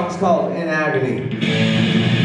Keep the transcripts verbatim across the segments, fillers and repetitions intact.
song's called In Agony.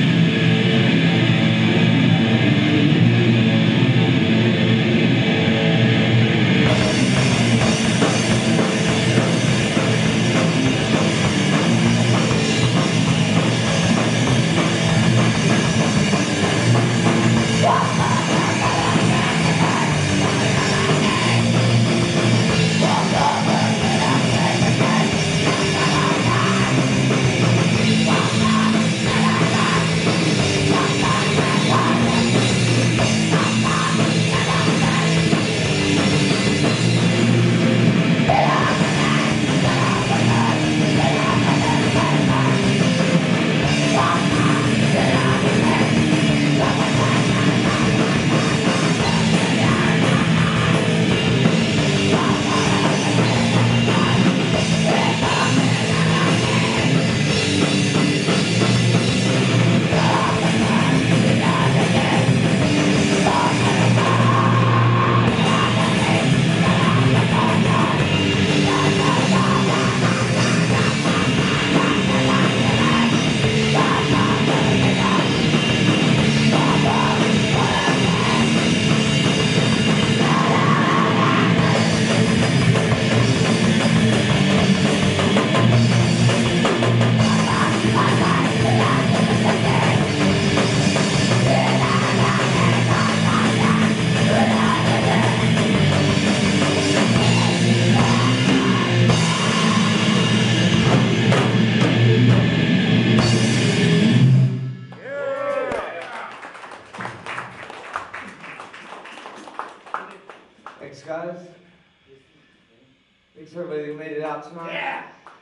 Thanks, guys. Thanks for everybody who made it out tonight. Yeah.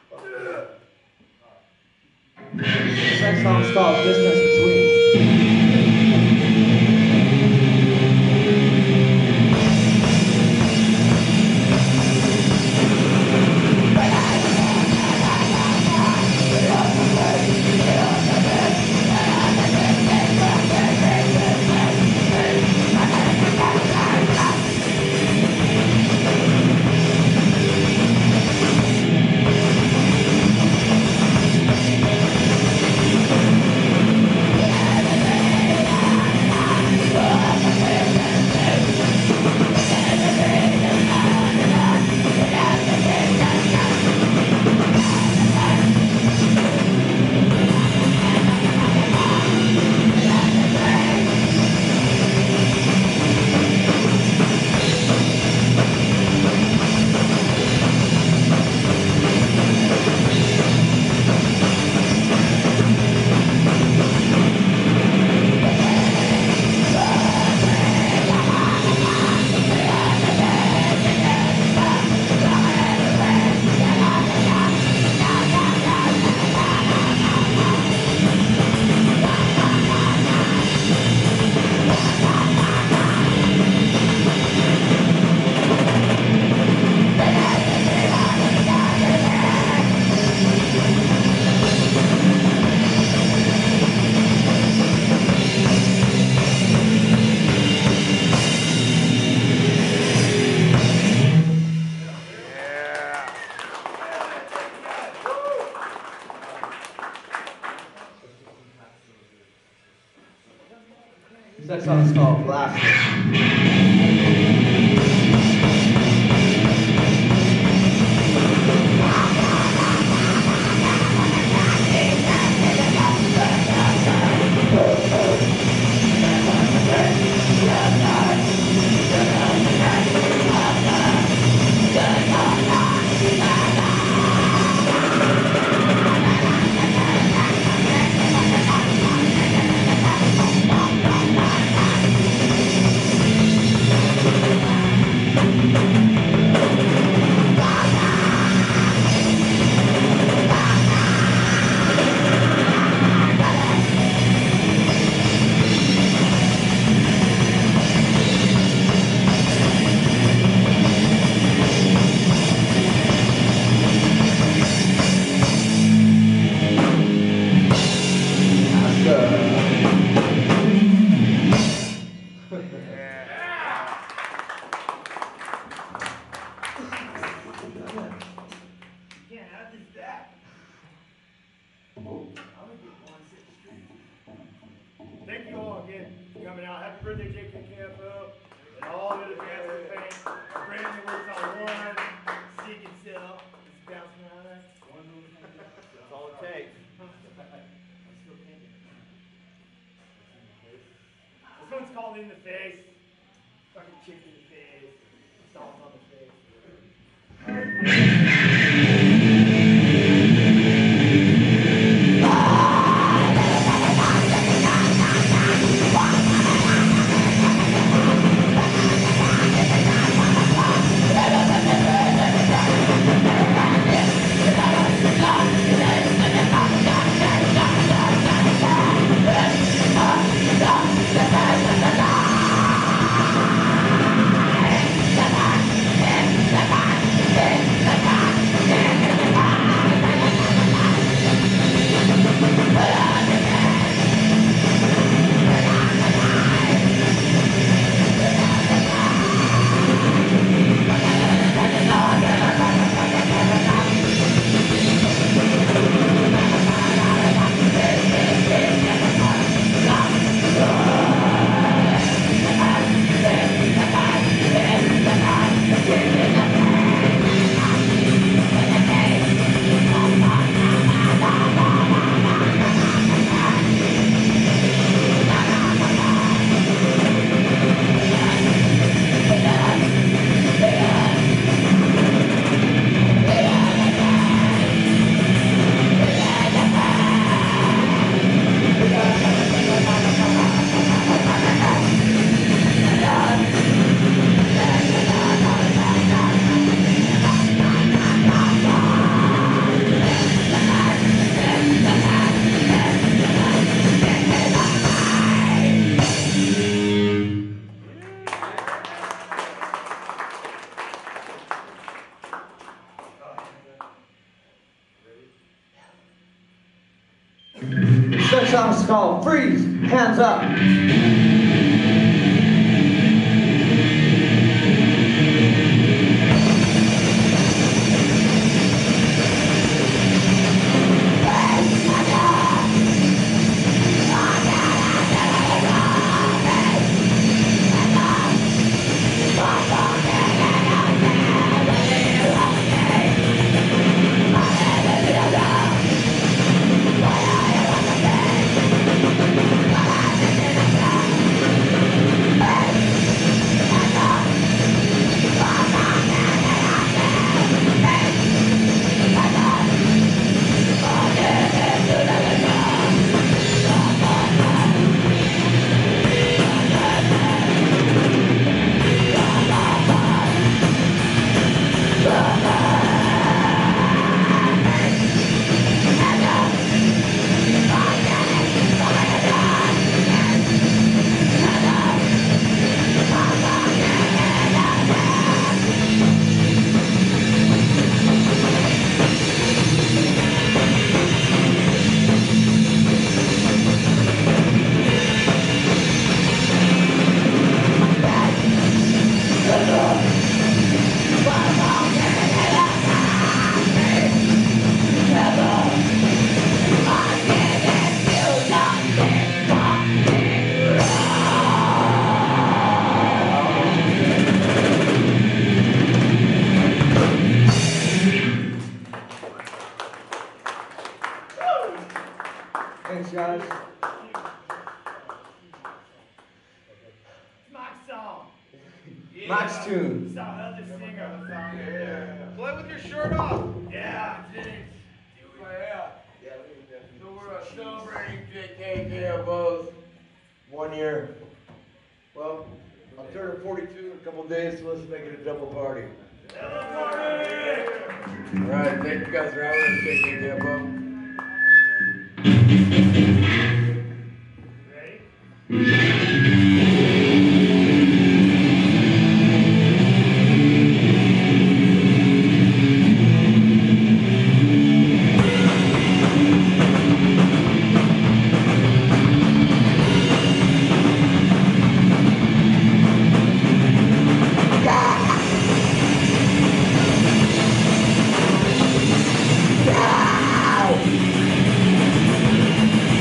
This next song's called Distance Between. This next song is called Blasphemy. Yeah, how did that? for the J K K F O and all the other bands that paint. Brandon works on one, Seek and Sell. Just bouncing around there. That's all it takes. I'm still painting. This one's called In the Face. Fucking chick in the face. Stomp on the face. This song's called Freeze, Hands Up. Thanks, guys. Mike's song. Yeah. Mike's tune. It's our other singer of the song. Yeah. Play with your shirt off. Yeah, it is. Yeah. So we're uh, celebrating J K K F O's one year. Well, I'm turning forty-two in a couple days, so let's make it a double party. Double party! All right, thank you guys for having us, J K K F O. Ready?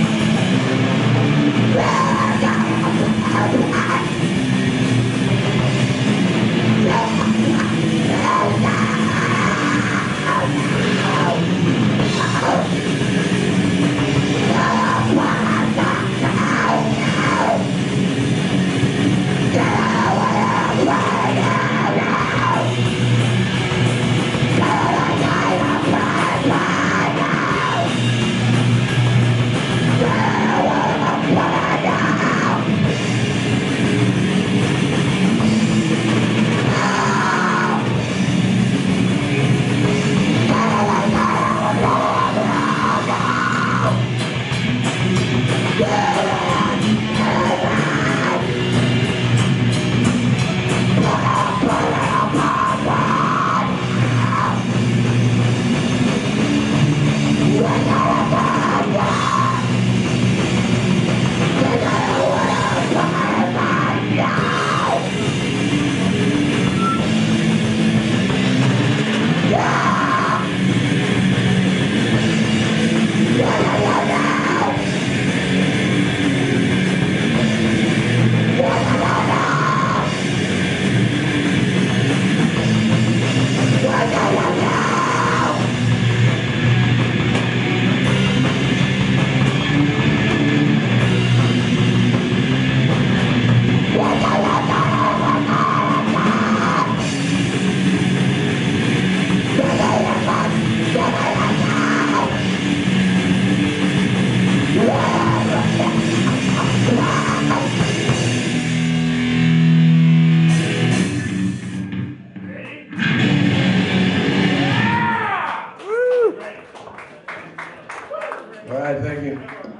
right, thank you.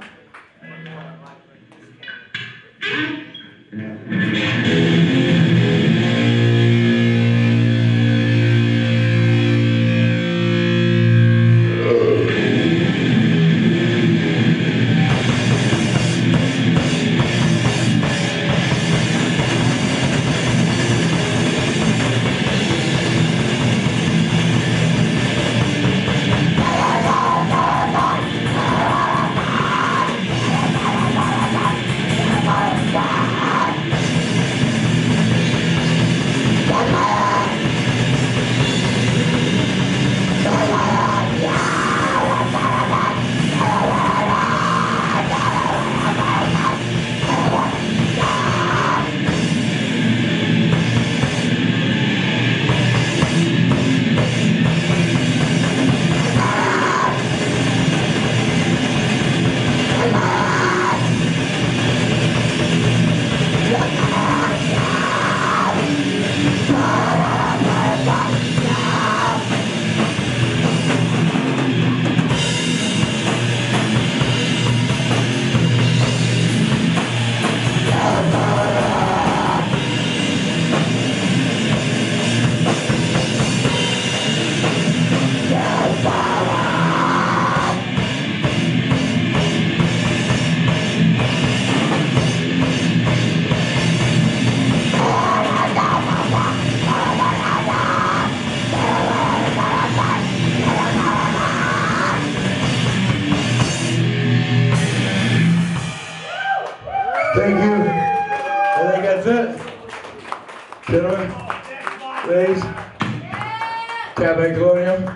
Thank you. I think that's it. Gentlemen, ladies, Cafe Colonial.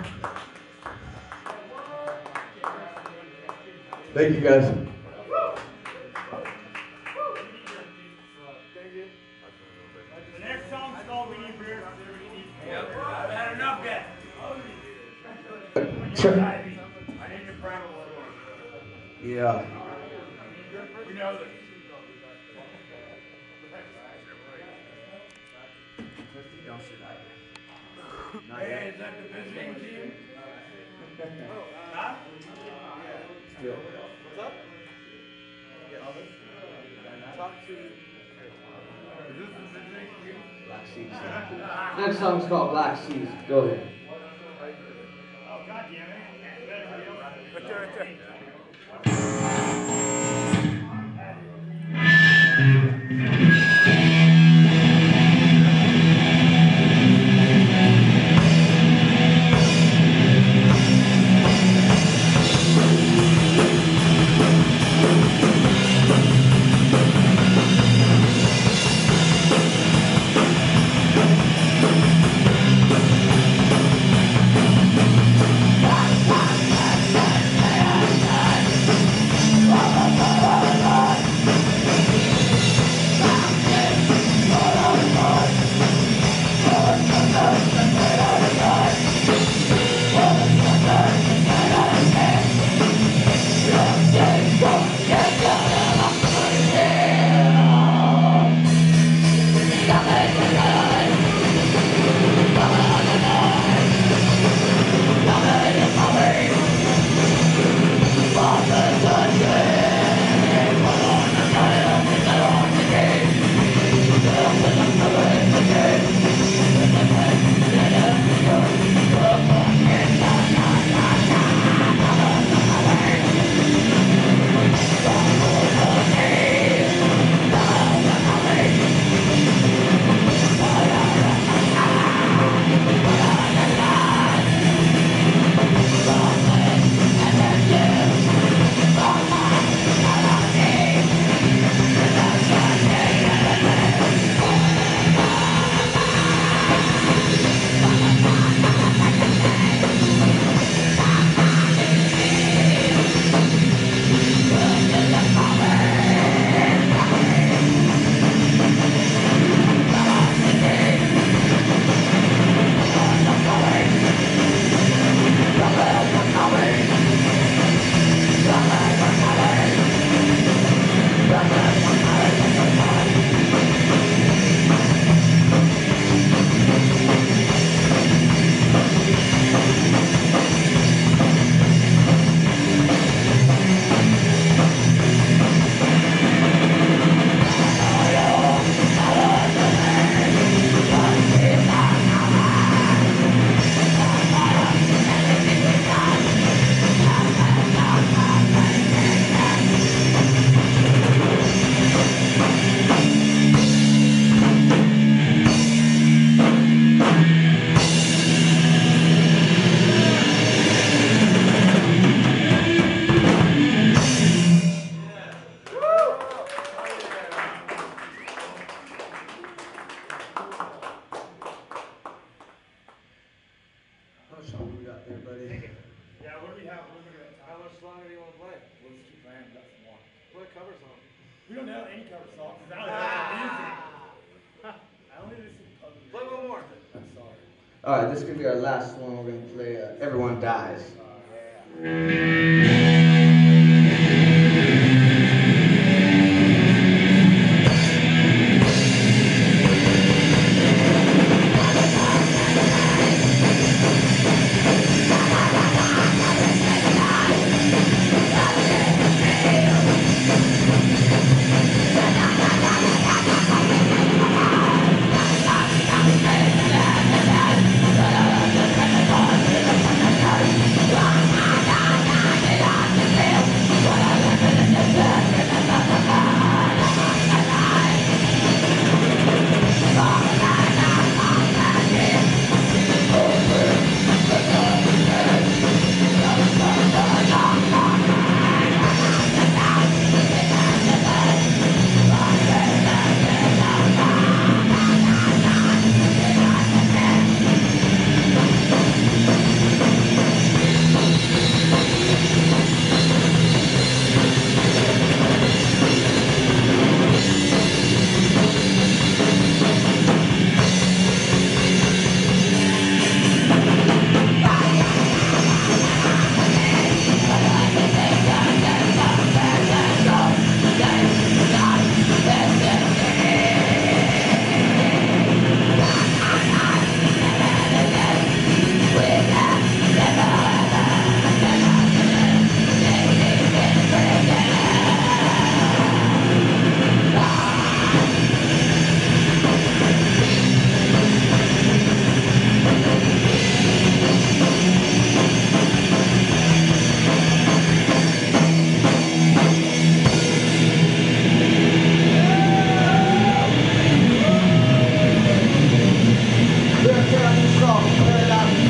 Thank you guys. The next song's called We Need Beer. Yep. I've had enough yet. Sure. I need to practice. Yeah. We know this. Hey, is that the visiting team? Huh? Yeah. What's up? Talk to. Is this the visiting team? Black Seas. Next song's called Black Seas. Go ahead. Oh, God damn it. Right there, right there. Yeah. what we got there, buddy. Yeah, what do we have? What do we got? How much longer do you want to play? Let's keep playing. We got some more. What cover song? We don't know any cover songs. That was music. I only listen to cover music. Play one more. I'm sorry. All right, this is gonna be our last one. We're gonna play uh, "Everyone Dies."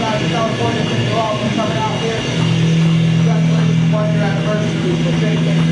California, coming out here. Congratulations, one year anniversary for J K K F O.